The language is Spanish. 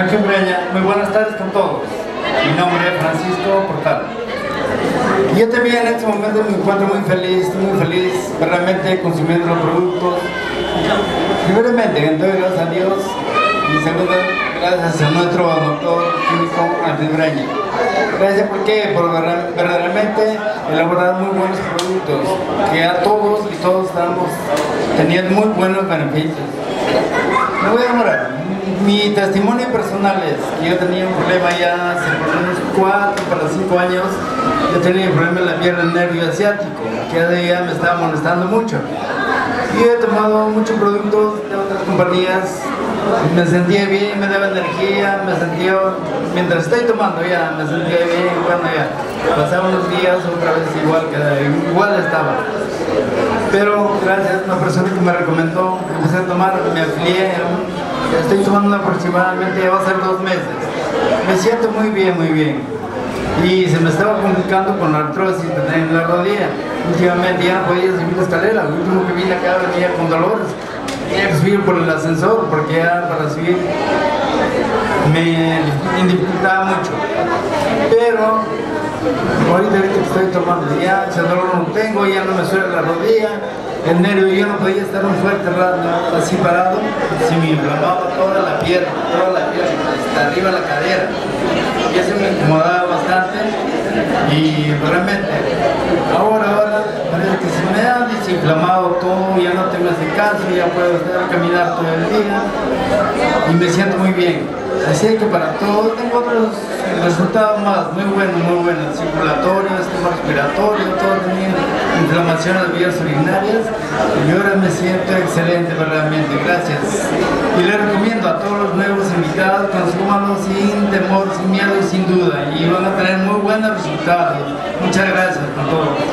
Ángel Breña, muy buenas tardes con todos. Mi nombre es Francisco Portal. Y yo también en este momento me encuentro muy feliz realmente consumiendo los productos. Primeramente, doy gracias a Dios y segundo, gracias a nuestro doctor químico Ángel Breña. Gracias por verdaderamente elaborar muy buenos productos que a todos y todos estamos teniendo muy buenos beneficios. Me voy a demorar. Mi testimonio personal es que yo tenía un problema ya hace por unos 4 para 5 años. Yo tenía un problema en la pierna del nervio asiático, que ya me estaba molestando mucho. Y he tomado muchos productos de otras compañías, me sentía bien, me daba energía, me sentía, mientras estoy tomando ya, me sentía bien, bueno ya, pasaban unos días otra vez igual estaba. Pero gracias a una persona que me recomendó, empecé a tomar, me afilié, estoy tomando aproximadamente, ya va a ser 2 meses. Me siento muy bien. Y se me estaba complicando con la artrosis que tenía en la rodilla. Últimamente ya no podía subir la escalera. El último que vine acá venía con dolores. Tenía que subir por el ascensor porque ya para subir me dificultaba mucho. Pero ahorita que estoy tomando ya ese dolor no tengo, ya no me suena la rodilla. El nervio, yo no podía estar un fuerte rato así parado, se me inflamaba toda la pierna, hasta arriba la cadera. Y eso me incomodaba bastante y realmente ahora parece que se me ha desinflamado todo, ya no tengo ese caso, ya puedo caminar todo el día y me siento muy bien. Así que para todo tengo otros resultados más, muy buenos, circulatorios, sistema respiratorio, todo tenía inflamación de las vías urinarias y ahora me siento excelente realmente, gracias. Y le recomiendo a todos los nuevos invitados que consúmanlo sin temor, sin miedo y sin duda y van a tener muy buenos resultados. Muchas gracias por todo.